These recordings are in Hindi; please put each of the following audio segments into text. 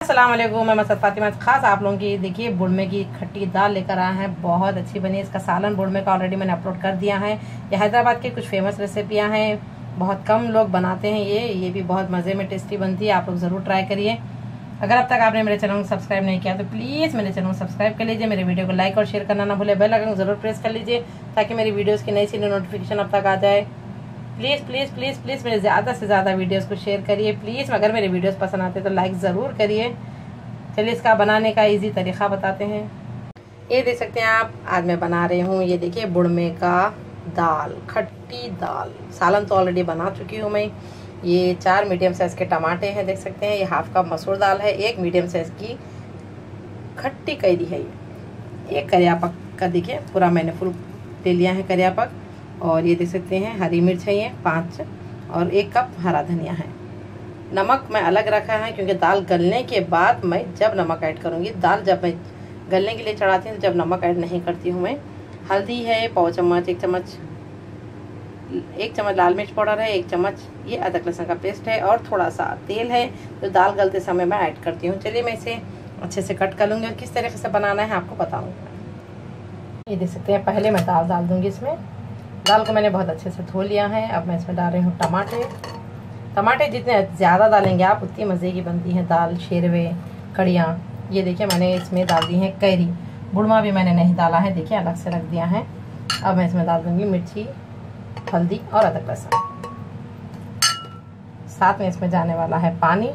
अस्सलाम वालेकुम, मैं मसद फातिमा खास आप लोगों की देखिए बुड़मे की खट्टी दाल लेकर आए हैं। बहुत अच्छी बनी। इसका सालन बुड़मे का ऑलरेडी मैंने अपलोड कर दिया है। ये हैदराबाद की कुछ फेमस रेसिपियां हैं, बहुत कम लोग बनाते हैं। ये भी बहुत मज़े में टेस्टी बनती है। आप लोग ज़रूर ट्राई करिए। अगर अब तक आपने मेरे चैनल को सब्सक्राइब नहीं किया तो प्लीज़ मेरे चैनल को सब्सक्राइब कर लीजिए। मेरे वीडियो को लाइक और शेयर करना ना भूले। बेल आइकन ज़रूर प्रेस कर लीजिए ताकि मेरी वीडियोज़ की नई से नई नोटिफिकेशन अब तक आ जाए। प्लीज़ प्लीज़ प्लीज़ प्लीज़ मेरे ज़्यादा से ज़्यादा वीडियोस को शेयर करिए प्लीज़। अगर मेरे वीडियोस पसंद आते तो लाइक ज़रूर करिए। चलिए इसका बनाने का इजी तरीक़ा बताते हैं। ये देख सकते हैं आप, आज मैं बना रही हूँ ये देखिए बुड़मे का दाल, खट्टी दाल। सालन तो ऑलरेडी बना चुकी हूँ मैं। ये 4 मीडियम साइज़ के टमाटे हैं, देख सकते हैं। ये हाफ कप मसूर दाल है। 1 मीडियम साइज़ की खट्टी कैरी है। ये करियापक का देखिए पूरा मैंने फुल ले लिया है करियापक। और ये देख सकते हैं हरी मिर्च है ये 5 और 1 कप हरा धनिया है। नमक मैं अलग रखा है क्योंकि दाल गलने के बाद मैं जब नमक ऐड करूँगी, दाल जब मैं गलने के लिए चढ़ाती हूँ जब नमक ऐड नहीं करती हूँ मैं। हल्दी है पाव चम्मच, 1 चम्मच लाल मिर्च पाउडर है, 1 चम्मच ये अदरक लहसुन का पेस्ट है और थोड़ा सा तेल है जो दाल गलते समय मैं ऐड करती हूँ। चलिए मैं इसे अच्छे से कट कर लूँगी और किस तरीके से बनाना है आपको बताऊँगी। ये देख सकते हैं, पहले मैं दाल डाल दूँगी इसमें। दाल को मैंने बहुत अच्छे से धो लिया है। अब मैं इसमें डाल रही हूँ टमाटे जितने ज़्यादा डालेंगे आप उतनी मज़े की बनती है दाल, शेरवे, कड़ियाँ। ये देखिए मैंने इसमें डाल दी है कैरी। बुड़मा भी मैंने नहीं डाला है, देखिए अलग से रख दिया है। अब मैं इसमें डाल दूँगी मिर्ची, हल्दी और अदरक लहसुन। साथ में इसमें जाने वाला है पानी।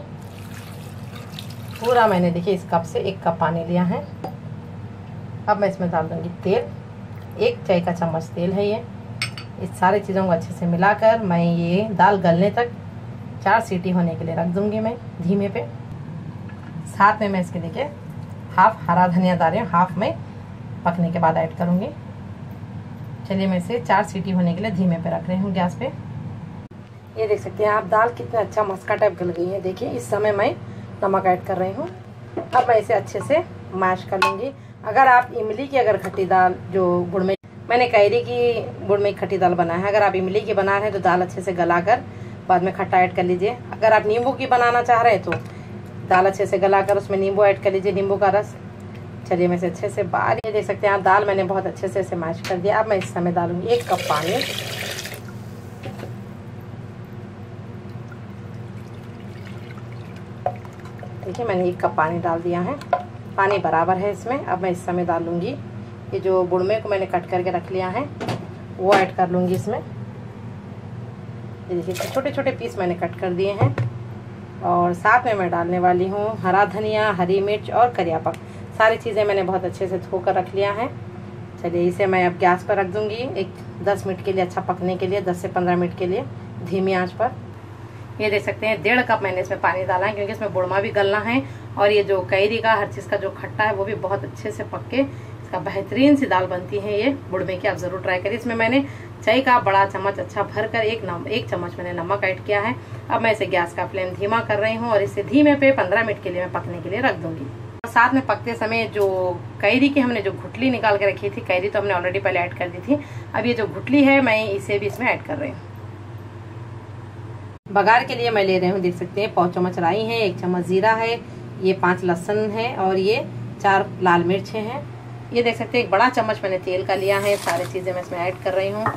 पूरा मैंने देखिए इस कप से 1 कप पानी लिया है। अब मैं इसमें डाल दूँगी तेल, 1 चाय का चम्मच तेल है ये। इस सारी चीज़ों को अच्छे से मिलाकर मैं ये दाल गलने तक 4 सीटी होने के लिए रख दूंगी मैं धीमे पे। साथ में मैं इसके देखिए हाफ हरा धनिया डाल रही हूँ, हाफ में पकने के बाद ऐड करूँगी। चलिए मैं इसे 4 सीटी होने के लिए धीमे पे रख रही हूँ गैस पे। ये देख सकते हैं आप, दाल कितना अच्छा मस्का टाइप गल गई है। देखिए इस समय मैं नमक ऐड कर रही हूँ। अब मैं इसे अच्छे से मैश कर लूँगी। अगर आप इमली की अगर खट्टी दाल जो बुड़मे, मैंने कैरी की बुड़मे की खट्टी दाल बनाया है, अगर आप इमली की बना रहे हैं तो दाल अच्छे से गलाकर बाद में खट्टा ऐड कर लीजिए। अगर आप नींबू की बनाना चाह रहे हैं तो दाल अच्छे से गलाकर उसमें नींबू ऐड कर लीजिए, नींबू का रस। चलिए मैं इसे अच्छे से बाहर, ये देख सकते हैं आप, दाल मैंने बहुत अच्छे से इसे मैश कर दिया। अब मैं इस समय डालूंगी 1 कप पानी। देखिए मैंने 1 कप पानी डाल दिया है, पानी बराबर है इसमें। अब मैं इस समय डालूंगी ये जो बुड़मे को मैंने कट करके रख लिया है वो ऐड कर लूँगी इसमें। ये देखिए छोटे छोटे पीस मैंने कट कर दिए हैं। और साथ में मैं डालने वाली हूँ हरा धनिया, हरी मिर्च और करियापक। सारी चीज़ें मैंने बहुत अच्छे से धोकर रख लिया है। चलिए इसे मैं अब गैस पर रख दूँगी एक 10 मिनट के लिए, अच्छा पकने के लिए, 10 से 15 मिनट के लिए धीमी आंच पर। ये देख सकते हैं 1.5 कप मैंने इसमें पानी डाला है क्योंकि इसमें बुड़मा भी गलना है और ये जो कैरी का हर चीज़ का जो खट्टा है वो भी बहुत अच्छे से पक के इसका बेहतरीन सी दाल बनती है ये बुड़मे की। आप ज़रूर ट्राई करिए। इसमें मैंने चाय का बड़ा चम्मच अच्छा भरकर 1 चम्मच मैंने नमक ऐड किया है। अब मैं इसे गैस का फ्लेम धीमा कर रही हूँ और इसे धीमे पे 15 मिनट के लिए मैं पकने के लिए रख दूंगी। और साथ में पकते समय जो कैरी की हमने जो गुठली निकाल के रखी थी, कैरी तो हमने ऑलरेडी पहले ऐड कर दी थी, अब ये जो गुठली है मैं इसे भी इसमें ऐड कर रही हूँ। बघार के लिए मैं ले रही हूँ, देख सकते हैं, पाव चम्मच राई है, 1 चम्मच जीरा है, ये 5 लहसुन है और ये 4 लाल मिर्चें हैं। ये देख सकते हैं 1 बड़ा चम्मच मैंने तेल का लिया है। सारी चीजें मैं इसमें ऐड कर रही हूँ।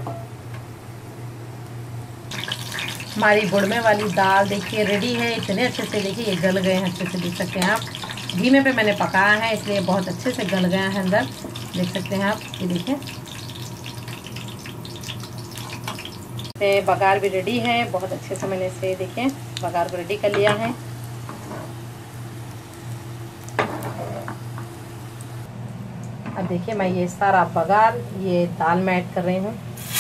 हमारी बुड़मे वाली दाल देखिए रेडी है। इतने अच्छे से देखिए ये गल गए हैं, अच्छे से देख सकते हैं आप। धीमे पे मैंने पकाया है इसलिए बहुत अच्छे से गल गया है अंदर, देख सकते हैं आप। ये देखिए बघार भी रेडी है, बहुत अच्छे से मैंने इसे देखिए बघार को रेडी कर लिया है। अब देखिए मैं ये सारा बघार ये दाल में ऐड कर रही हूँ।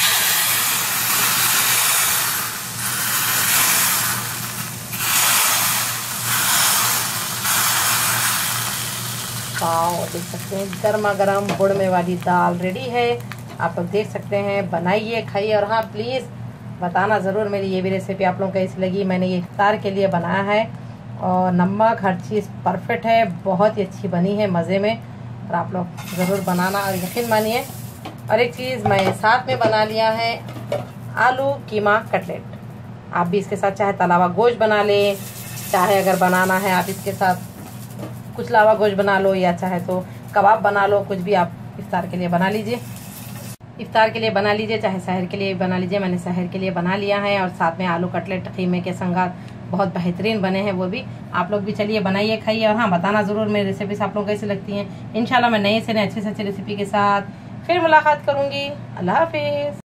वाओ, देख सकते हैं गर्मा गर्म बुड़मे वाली दाल रेडी है। आप लोग देख सकते हैं, बनाइए, खाइए। और हाँ प्लीज़ बताना ज़रूर मेरी ये भी रेसिपी आप लोगों को कैसी लगी। मैंने ये इफ्तार के लिए बनाया है और नमक हर चीज़ परफेक्ट है, बहुत ही अच्छी बनी है मज़े में। और आप लोग ज़रूर बनाना और यकीन मानिए। और एक चीज़ मैं साथ में बना लिया है आलू कीमा कटलेट। आप भी इसके साथ चाहे तला हुआ गोश्त बना लें, चाहे अगर बनाना है आप इसके साथ कुछ लावा गोश्त बना लो या चाहे तो कबाब बना लो, कुछ भी आप इफ्तार के लिए बना लीजिए। इफ्तार के लिए बना लीजिए, चाहे सहर के लिए बना लीजिए। मैंने सहर के लिए बना लिया है और साथ में आलू कटलेट कीमे के संगात बहुत बेहतरीन बने हैं। वो भी आप लोग भी चलिए बनाइए, खाइए और हाँ बताना ज़रूर मेरी रेसिपीज आप लोग कैसी लगती हैं। इंशाल्लाह मैं नए से नए अच्छे से अच्छी रेसिपी के साथ फिर मुलाकात करूँगी। अल्लाह हाफिज़।